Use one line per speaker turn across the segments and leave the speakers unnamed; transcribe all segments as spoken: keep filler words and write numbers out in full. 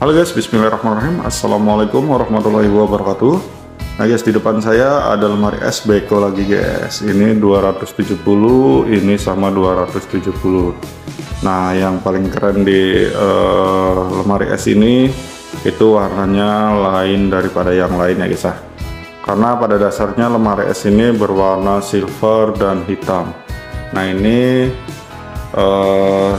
Halo guys, bismillahirrahmanirrahim. Assalamualaikum warahmatullahi wabarakatuh. Nah guys, di depan saya ada lemari es Beko lagi guys. Ini dua ratus tujuh puluh, ini sama dua ratus tujuh puluh. Nah, yang paling keren di uh, lemari es ini itu warnanya lain daripada yang lainnya guys ya. Karena pada dasarnya lemari es ini berwarna silver dan hitam. Nah, ini uh,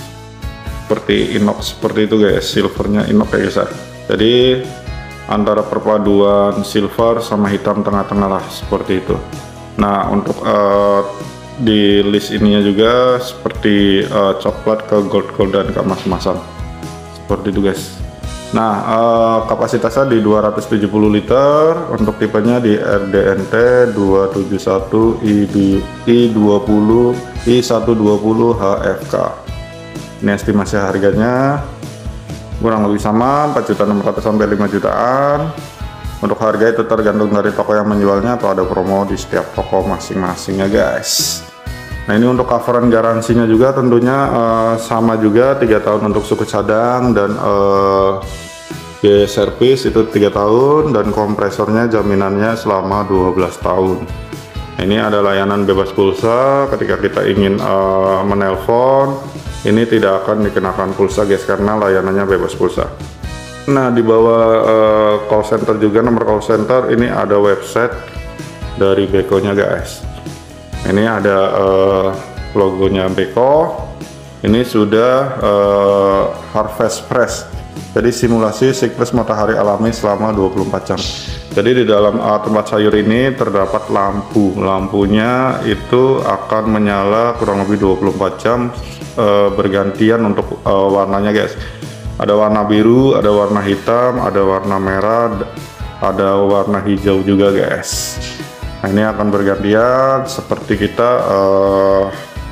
seperti inox seperti itu guys, silvernya inox ya guys ya. Jadi antara perpaduan silver sama hitam tengah-tengah lah seperti itu. Nah, untuk uh, di list ininya juga seperti uh, coklat ke gold-goldan ke emas-emasan seperti itu guys. Nah, uh, kapasitasnya di dua ratus tujuh puluh liter, untuk tipenya di R D N T dua tujuh satu I dua puluh I seratus dua puluh H F K. Ini estimasi harganya kurang lebih sama empat juta enam ratus sampai lima jutaan. Untuk harga itu tergantung dari toko yang menjualnya atau ada promo di setiap toko masing-masing ya guys. Nah, ini untuk coveran garansinya juga tentunya uh, sama juga, tiga tahun untuk suku cadang dan uh, biaya servis itu tiga tahun, dan kompresornya jaminannya selama dua belas tahun. Nah, ini ada layanan bebas pulsa ketika kita ingin uh, menelpon. Ini tidak akan dikenakan pulsa guys karena layanannya bebas pulsa. Nah, di bawah uh, call center juga, nomor call center ini ada website dari Beko-nya guys. Ini ada uh, logonya Beko. Ini sudah uh, Harvest Fresh. Jadi simulasi siklus matahari alami selama dua puluh empat jam. Jadi di dalam uh, tempat sayur ini terdapat lampu. Lampunya itu akan menyala kurang lebih dua puluh empat jam uh, bergantian untuk uh, warnanya guys. Ada warna biru, ada warna hitam, ada warna merah, ada warna hijau juga guys. Nah, ini akan bergantian seperti kita uh,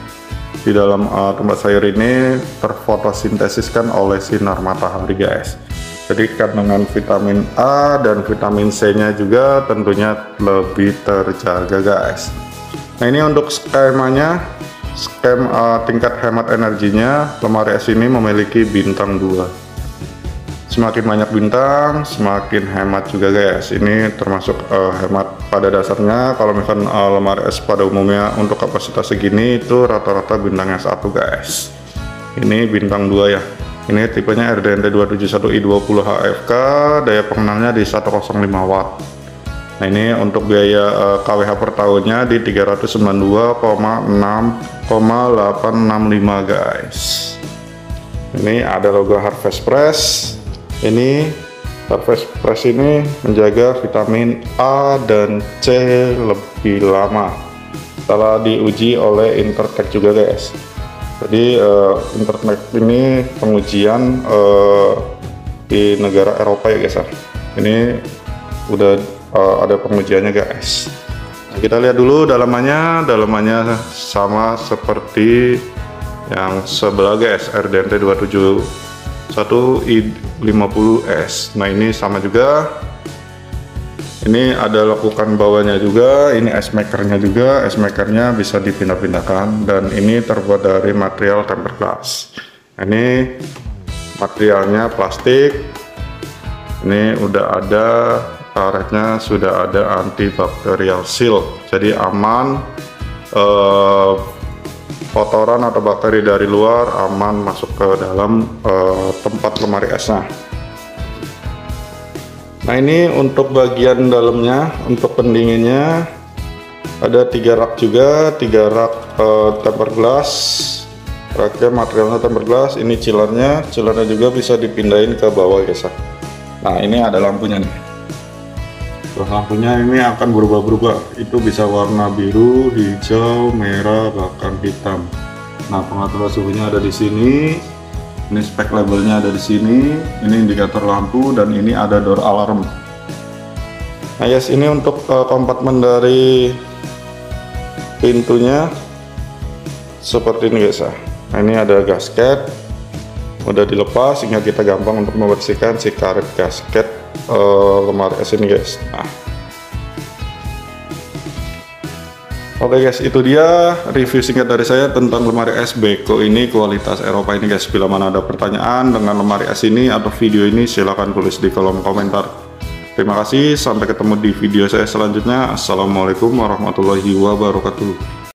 di dalam uh, tempat sayur ini terfotosintesiskan oleh sinar matahari guys. Jadi kandungan vitamin A dan vitamin C-nya juga tentunya lebih terjaga guys. Nah, ini untuk skemanya, skem uh, tingkat hemat energinya, lemari es ini memiliki bintang dua. Semakin banyak bintang, semakin hemat juga guys. Ini termasuk uh, hemat pada dasarnya. Kalau misalkan uh, lemari es pada umumnya untuk kapasitas segini itu rata-rata bintangnya satu guys. Ini bintang dua ya. Ini tipenya R D N T dua tujuh satu I dua puluh H F K, daya pengenalnya di seratus lima watt. Nah, ini untuk biaya uh, K W H per tahunnya di tiga ratus sembilan puluh dua koma enam koma delapan enam lima guys. Ini ada logo Harvest Fresh. Ini Harvest Fresh ini menjaga vitamin A dan C lebih lama. Telah diuji oleh Intertek juga guys. Jadi uh, Intertek ini pengujian uh, di negara Eropa ya guys ya. Ini udah uh, ada pengujiannya guys. Nah, kita lihat dulu dalamannya. Dalamannya sama seperti yang sebelah guys, R D N T dua tujuh satu I lima puluh S. Nah, ini sama juga. Ini ada lekukan bawahnya juga, ini ice makernya juga, ice makernya bisa dipindah-pindahkan, dan ini terbuat dari material tempered glass. Ini materialnya plastik. Ini udah ada karetnya, sudah ada antibacterial seal, jadi aman. Eh, kotoran atau bakteri dari luar aman masuk ke dalam eh, tempat lemari esnya. Nah, ini untuk bagian dalamnya, untuk pendinginnya ada tiga rak juga, tiga rak uh, tempered glass. Raknya materialnya tempered glass. Ini chillernya, chillernya juga bisa dipindahin ke bawah guys. Nah, ini ada lampunya nih. Lampunya ini akan berubah-berubah. Itu bisa warna biru, hijau, merah, bahkan hitam. Nah, pengaturan suhunya ada di sini. Ini spek labelnya ada di sini. Ini indikator lampu, dan ini ada door alarm. Nah yes, ini untuk uh, kompartemen dari pintunya seperti ini guys ya. Nah, ini ada gasket, udah dilepas sehingga kita gampang untuk membersihkan si karet gasket uh, lemari es ini guys. Nah, Oke guys, itu dia review singkat dari saya tentang lemari es Beko ini, kualitas Eropa ini guys. Bila mana ada pertanyaan dengan lemari es ini atau video ini, silahkan tulis di kolom komentar. Terima kasih, sampai ketemu di video saya selanjutnya. Assalamualaikum warahmatullahi wabarakatuh.